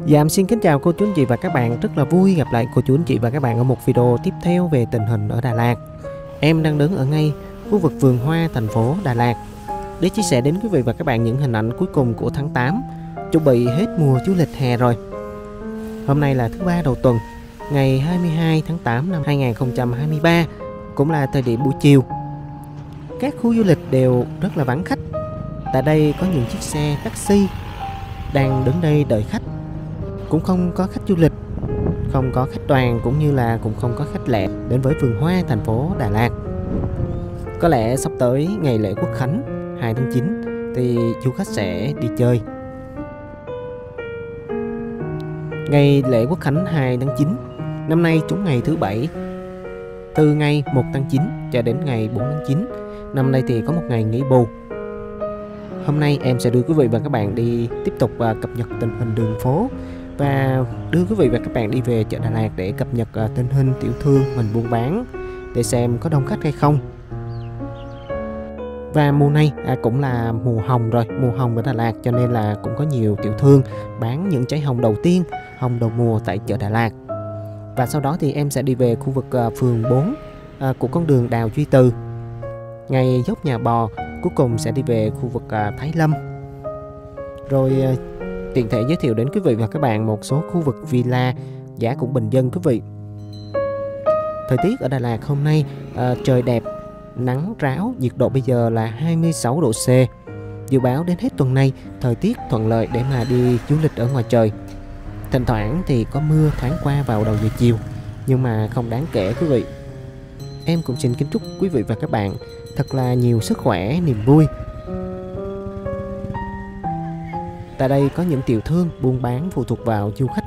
Dạ, em xin kính chào cô chú anh chị và các bạn. Rất là vui gặp lại cô chú anh chị và các bạn ở một video tiếp theo về tình hình ở Đà Lạt. Em đang đứng ở ngay khu vực vườn hoa thành phố Đà Lạt để chia sẻ đến quý vị và các bạn những hình ảnh cuối cùng của tháng 8, chuẩn bị hết mùa du lịch hè rồi. Hôm nay là thứ ba đầu tuần, ngày 22 tháng 8 năm 2023, cũng là thời điểm buổi chiều. Các khu du lịch đều rất là vắng khách. Tại đây có những chiếc xe taxi đang đứng đây đợi khách. Cũng không có khách du lịch, không có khách đoàn, cũng như là cũng không có khách lẻ đến với vườn hoa thành phố Đà Lạt. Có lẽ sắp tới ngày lễ Quốc Khánh 2 tháng 9 thì du khách sẽ đi chơi. Ngày lễ Quốc Khánh 2 tháng 9 năm nay trúng ngày thứ Bảy, từ ngày 1 tháng 9 cho đến ngày 4 tháng 9. Năm nay thì có một ngày nghỉ bù. Hôm nay em sẽ đưa quý vị và các bạn đi tiếp tục cập nhật tình hình đường phố và đưa quý vị và các bạn đi về chợ Đà Lạt để cập nhật tình hình tiểu thương mình buôn bán, để xem có đông khách hay không. Và mùa này cũng là mùa hồng rồi, mùa hồng ở Đà Lạt, cho nên là cũng có nhiều tiểu thương bán những trái hồng đầu tiên, hồng đầu mùa tại chợ Đà Lạt. Và sau đó thì em sẽ đi về khu vực phường 4 của con đường Đào Duy Từ. Ngày dốc Nhà Bò cuối cùng sẽ đi về khu vực Thái Lâm. Rồi tiện thể giới thiệu đến quý vị và các bạn một số khu vực villa giá cũng bình dân quý vị. Thời tiết ở Đà Lạt hôm nay trời đẹp, nắng ráo, nhiệt độ bây giờ là 26 độ C. Dự báo đến hết tuần này thời tiết thuận lợi để mà đi du lịch ở ngoài trời. Thỉnh thoảng thì có mưa thoáng qua vào đầu giờ chiều, nhưng mà không đáng kể quý vị. Em cũng xin kính chúc quý vị và các bạn thật là nhiều sức khỏe, niềm vui. Tại đây có những tiểu thương buôn bán phụ thuộc vào du khách.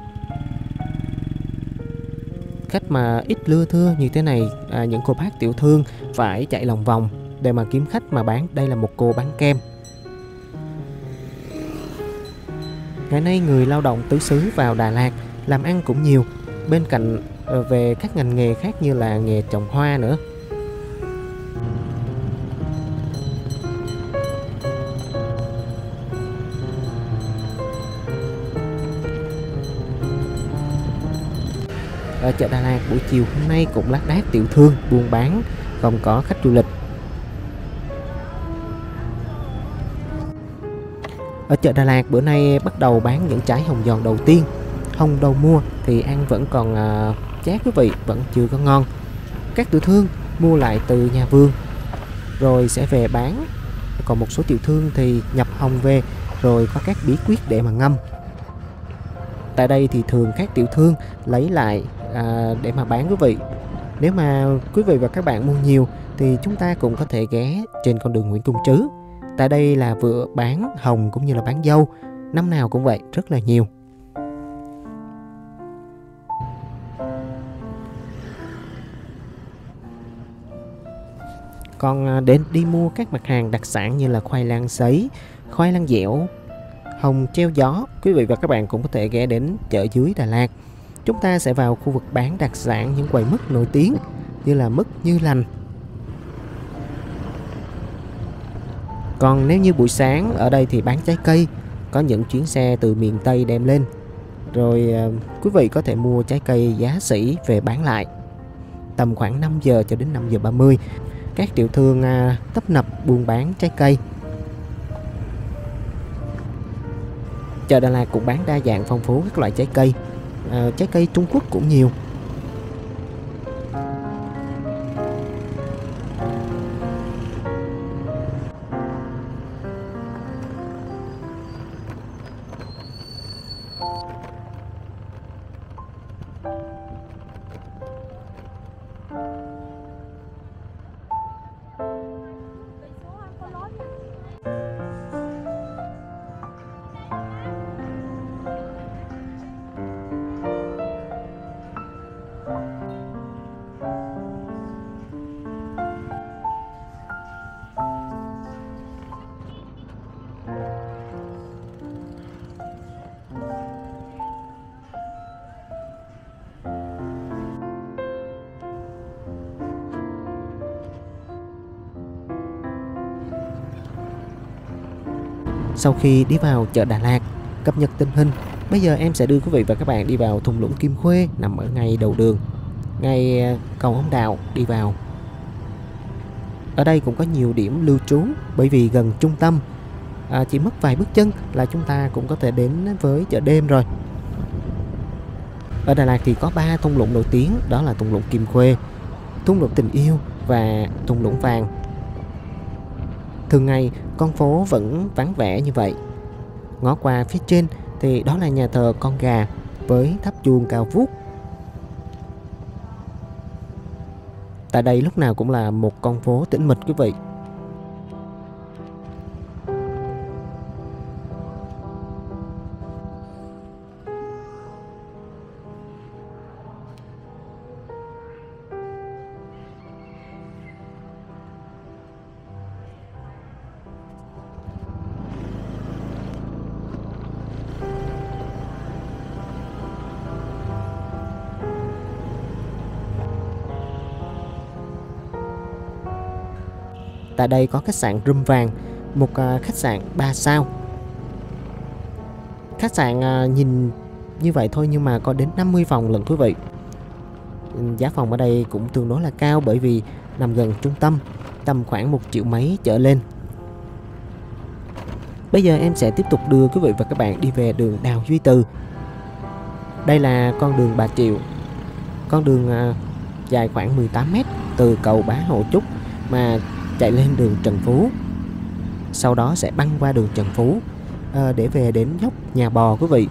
Khách mà ít lưa thưa như thế này, những cô bác tiểu thương phải chạy lòng vòng để mà kiếm khách mà bán. Đây là một cô bán kem. Ngày nay người lao động tứ xứ vào Đà Lạt làm ăn cũng nhiều, bên cạnh về các ngành nghề khác như là nghề trồng hoa nữa. Ở chợ Đà Lạt buổi chiều hôm nay cũng lác đác tiểu thương buôn bán, không có khách du lịch. Ở chợ Đà Lạt bữa nay bắt đầu bán những trái hồng giòn đầu tiên. Hồng đầu mùa thì ăn vẫn còn chát quý vị, vẫn chưa có ngon. Các tiểu thương mua lại từ nhà vườn rồi sẽ về bán. Còn một số tiểu thương thì nhập hồng về rồi có các bí quyết để mà ngâm. Tại đây thì thường các tiểu thương lấy lại để mà bán quý vị. Nếu mà quý vị và các bạn mua nhiều thì chúng ta cũng có thể ghé trên con đường Nguyễn Công Trứ. Tại đây là vừa bán hồng cũng như là bán dâu, năm nào cũng vậy, rất là nhiều. Còn đến đi mua các mặt hàng đặc sản như là khoai lang sấy, khoai lang dẻo, hồng treo gió, quý vị và các bạn cũng có thể ghé đến chợ dưới Đà Lạt. Chúng ta sẽ vào khu vực bán đặc sản, những quầy mứt nổi tiếng như là mứt Như Lành. Còn nếu như buổi sáng ở đây thì bán trái cây, có những chuyến xe từ miền Tây đem lên. Rồi quý vị có thể mua trái cây giá sỉ về bán lại. Tầm khoảng 5 giờ cho đến 5 giờ 30, các tiểu thương tấp nập buôn bán trái cây. Chợ Đà Lạt cũng bán đa dạng phong phú các loại trái cây. Trái cây Trung Quốc cũng nhiều. Sau khi đi vào chợ Đà Lạt, cập nhật tình hình Bây giờ em sẽ đưa quý vị và các bạn đi vào thung lũng Kim Khuê, nằm ở ngay đầu đường, ngay cầu Ông Đào đi vào. Ở đây cũng có nhiều điểm lưu trú bởi vì gần trung tâm, chỉ mất vài bước chân là chúng ta cũng có thể đến với chợ đêm rồi. Ở Đà Lạt thì có 3 thung lũng nổi tiếng, đó là thung lũng Kim Khuê, thung lũng Tình Yêu và thung lũng Vàng. Thường ngày con phố vẫn vắng vẻ như vậy. Ngó qua phía trên thì đó là nhà thờ Con Gà với tháp chuông cao vút. Tại đây lúc nào cũng là một con phố tĩnh mịch quý vị. Tại đây có khách sạn Room Vàng, một khách sạn 3 sao. Khách sạn nhìn như vậy thôi nhưng mà có đến 50 phòng lận quý vị. Giá phòng ở đây cũng tương đối là cao bởi vì nằm gần trung tâm, tầm khoảng 1 triệu mấy trở lên. Bây giờ em sẽ tiếp tục đưa quý vị và các bạn đi về đường Đào Duy Từ. Đây là con đường Bà Triệu, con đường dài khoảng 18 m từ cầu Bá Hộ Chúc mà chạy lên đường Trần Phú. Sau đó sẽ băng qua đường Trần Phú để về đến dốc Nhà Bò quý vị.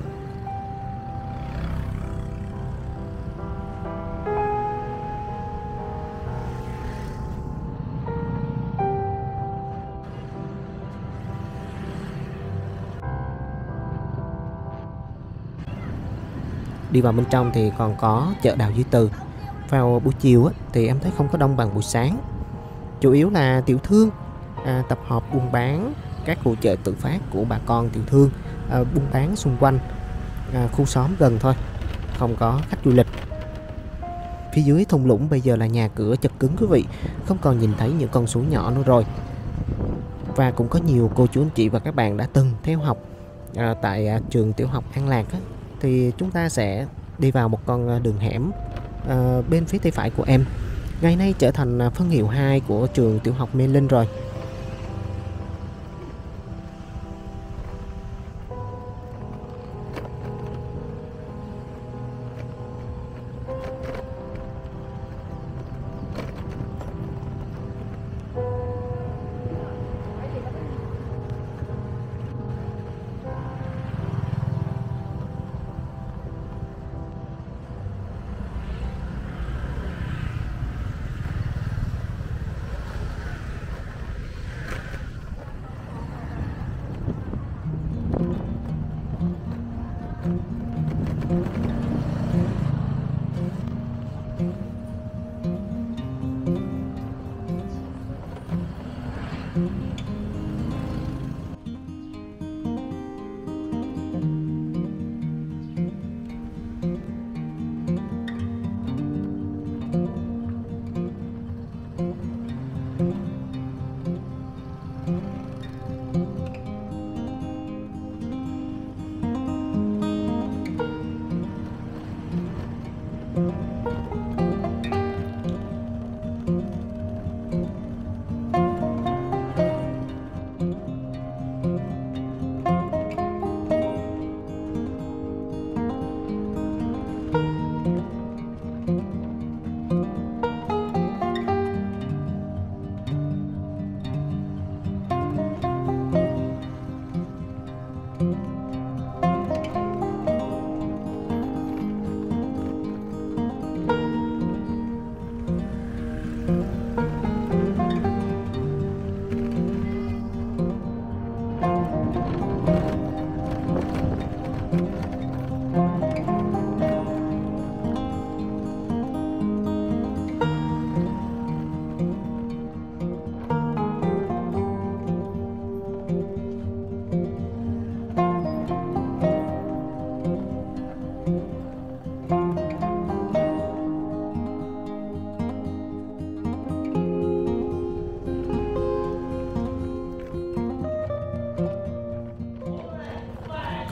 Đi vào bên trong thì còn có chợ Đào Duy Từ. Vào buổi chiều thì em thấy không có đông bằng buổi sáng. Chủ yếu là tiểu thương tập hợp buôn bán các khu chợ tự phát của bà con tiểu thương buôn bán xung quanh khu xóm gần thôi, không có khách du lịch. Phía dưới thung lũng bây giờ là nhà cửa chật cứng quý vị, không còn nhìn thấy những con suối nhỏ nữa rồi. Và cũng có nhiều cô chú anh chị và các bạn đã từng theo học tại trường tiểu học An Lạc thì chúng ta sẽ đi vào một con đường hẻm bên phía tay phải của em, ngày nay trở thành phân hiệu 2 của trường tiểu học Mê Linh rồi.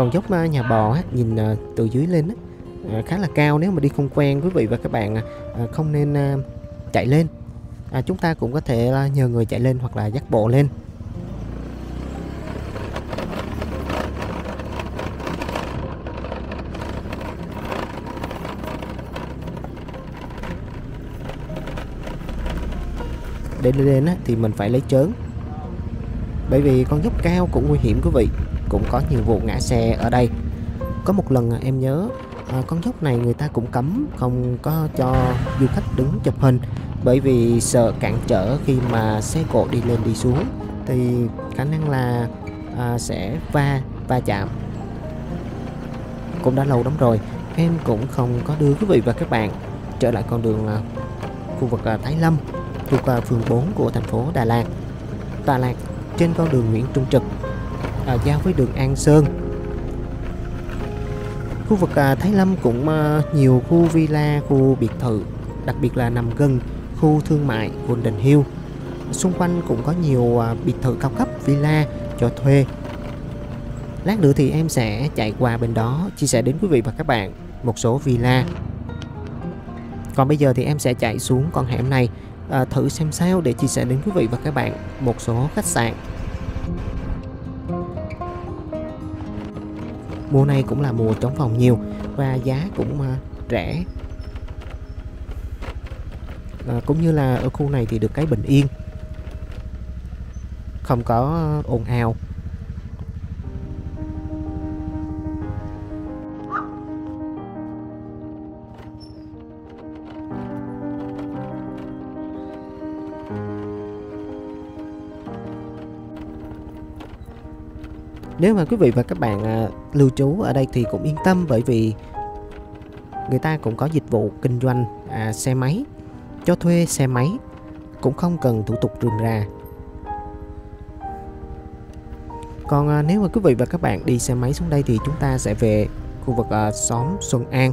Còn dốc Nhà Bò á, nhìn từ dưới lên á, khá là cao. Nếu mà đi không quen, quý vị và các bạn không nên chạy lên. Chúng ta cũng có thể nhờ người chạy lên hoặc là dắt bộ lên. Để lên á, thì mình phải lấy trớn, bởi vì con dốc cao cũng nguy hiểm quý vị, cũng có nhiều vụ ngã xe ở đây. Có một lần em nhớ con dốc này người ta cũng cấm không có cho du khách đứng chụp hình, bởi vì sợ cản trở khi mà xe cộ đi lên đi xuống thì khả năng là sẽ va chạm. Cũng đã lâu lắm rồi em cũng không có đưa quý vị và các bạn trở lại con đường khu vực Thái Lâm thuộc phường 4 của thành phố Đà Lạt, tọa lạc trên con đường Nguyễn Trung Trực giao với đường An Sơn. Khu vực Thái Lâm cũng nhiều khu villa, khu biệt thự, đặc biệt là nằm gần khu thương mại Golden Hill. Xung quanh cũng có nhiều biệt thự cao cấp, villa cho thuê. Lát nữa thì em sẽ chạy qua bên đó chia sẻ đến quý vị và các bạn một số villa. Còn bây giờ thì em sẽ chạy xuống con hẻm này thử xem sao để chia sẻ đến quý vị và các bạn một số khách sạn. Mùa này cũng là mùa trống phòng nhiều và giá cũng rẻ. Cũng như là ở khu này thì được cái bình yên, không có ồn ào. Nếu mà quý vị và các bạn lưu trú ở đây thì cũng yên tâm, bởi vì người ta cũng có dịch vụ kinh doanh xe máy, cho thuê xe máy, cũng không cần thủ tục rườm rà. Còn nếu mà quý vị và các bạn đi xe máy xuống đây thì chúng ta sẽ về khu vực xóm Xuân An.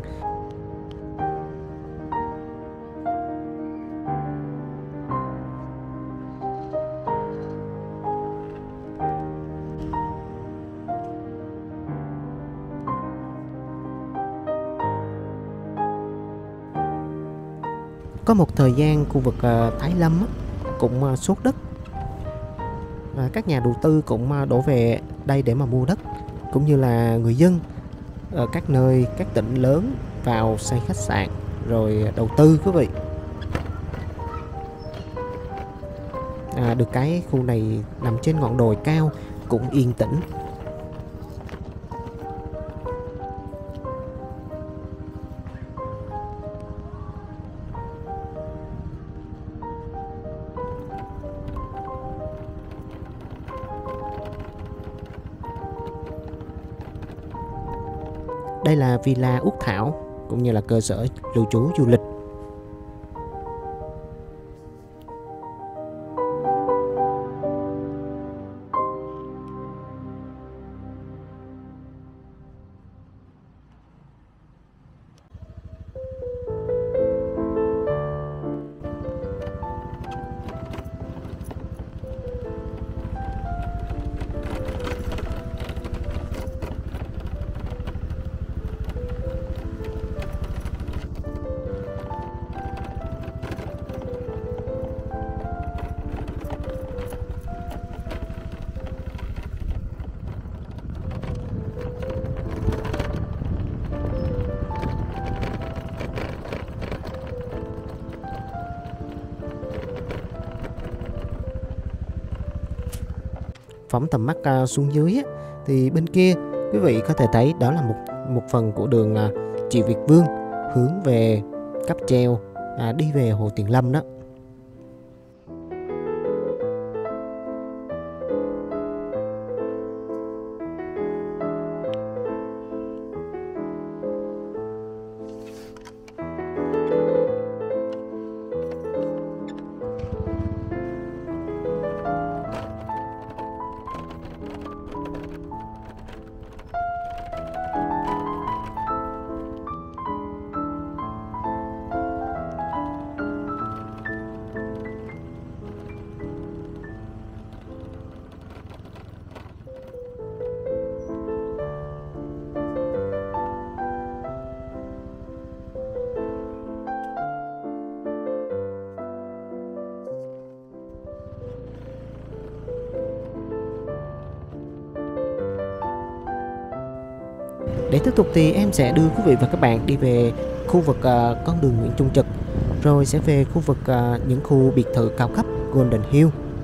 Có một thời gian khu vực Thái Lâm cũng sốt đất. Các nhà đầu tư cũng đổ về đây để mà mua đất, cũng như là người dân ở các nơi, các tỉnh lớn vào xây khách sạn rồi đầu tư quý vị. Được cái khu này nằm trên ngọn đồi cao, cũng yên tĩnh. Đây là Villa Úc Thảo, cũng như là cơ sở lưu trú du lịch. Phóng tầm mắt xuống dưới á, thì bên kia quý vị có thể thấy đó là một phần của đường Triệu Việt Vương hướng về cáp treo đi về Hồ Tuyền Lâm đó. Để tiếp tục thì em sẽ đưa quý vị và các bạn đi về khu vực con đường Nguyễn Trung Trực, rồi sẽ về khu vực những khu biệt thự cao cấp Golden Hill.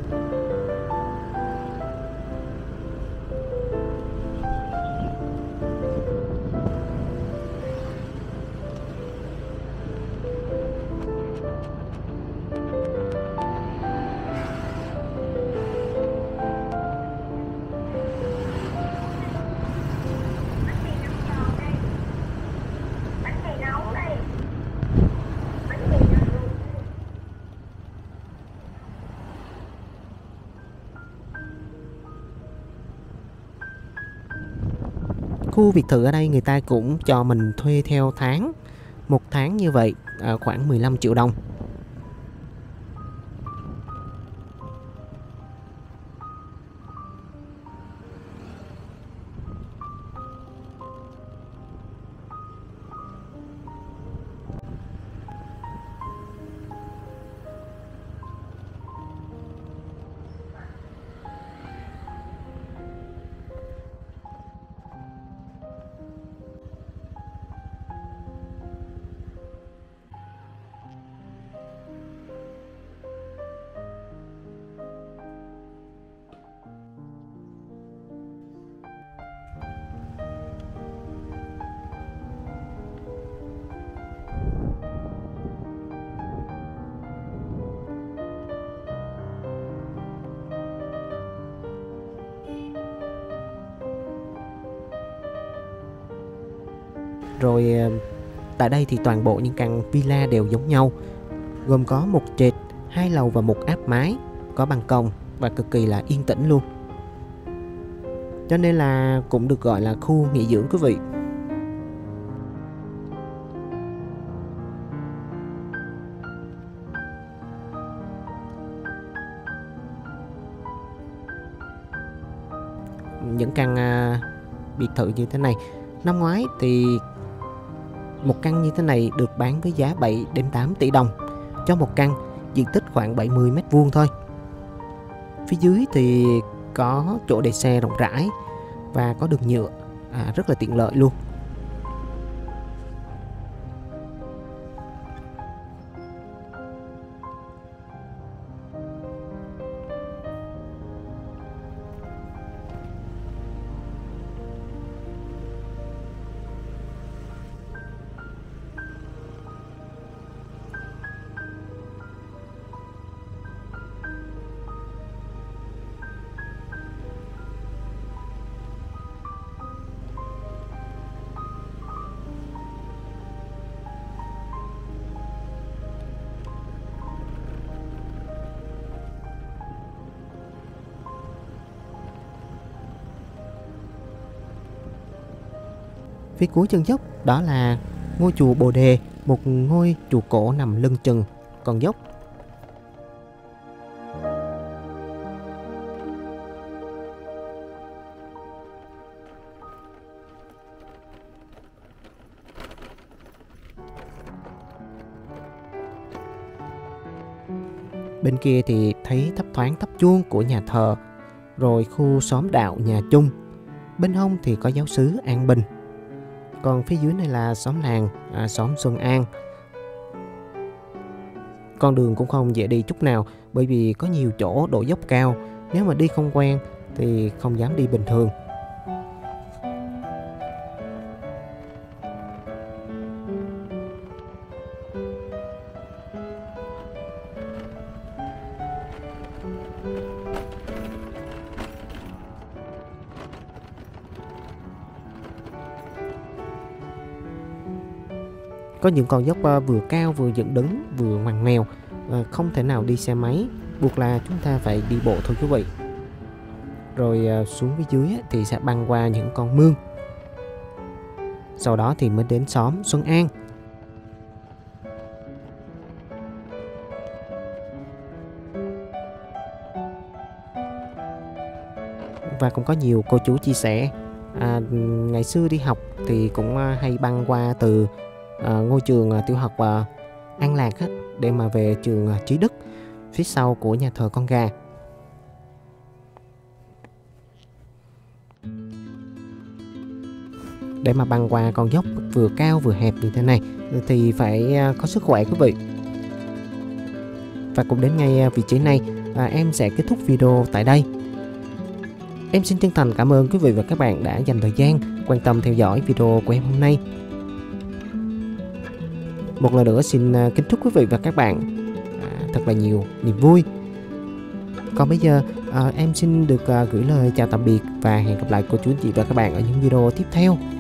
Khu biệt thự ở đây người ta cũng cho mình thuê theo tháng. Một tháng như vậy khoảng 15 triệu đồng. Rồi tại đây thì toàn bộ những căn villa đều giống nhau, gồm có một trệt, 2 lầu và một áp mái, có ban công và cực kỳ là yên tĩnh luôn. Cho nên là cũng được gọi là khu nghỉ dưỡng quý vị. Những căn biệt thự như thế này, năm ngoái thì một căn như thế này được bán với giá 7 đến 8 tỷ đồng cho một căn, diện tích khoảng 70 m² thôi. Phía dưới thì có chỗ để xe rộng rãi và có đường nhựa rất là tiện lợi luôn. Phía cuối chân dốc đó là ngôi chùa Bồ Đề, một ngôi chùa cổ nằm lưng chừng con dốc. Bên kia thì thấy thấp thoáng tháp chuông của nhà thờ, rồi khu xóm đạo nhà Chung. Bên hông thì có giáo xứ An Bình. Còn phía dưới này là xóm làng, xóm Xuân An. Con đường cũng không dễ đi chút nào, bởi vì có nhiều chỗ độ dốc cao. Nếu mà đi không quen thì không dám đi bình thường. Có những con dốc vừa cao vừa dựng đứng vừa ngoằn ngoèo, không thể nào đi xe máy, buộc là chúng ta phải đi bộ thôi quý vị. Rồi xuống phía dưới thì sẽ băng qua những con mương. Sau đó thì mới đến xóm Xuân An. Và cũng có nhiều cô chú chia sẻ ngày xưa đi học thì cũng hay băng qua từ ngôi trường tiểu học An Lạc để mà về trường Trí Đức, phía sau của nhà thờ Con Gà. để mà băng qua con dốc vừa cao vừa hẹp như thế này thì phải có sức khỏe quý vị. Và cũng đến ngay vị trí này, em sẽ kết thúc video tại đây. Em xin chân thành cảm ơn quý vị và các bạn đã dành thời gian quan tâm theo dõi video của em hôm nay. Một lần nữa xin kính chúc quý vị và các bạn thật là nhiều niềm vui. Còn bây giờ em xin được gửi lời chào tạm biệt và hẹn gặp lại cô chú anh chị và các bạn ở những video tiếp theo.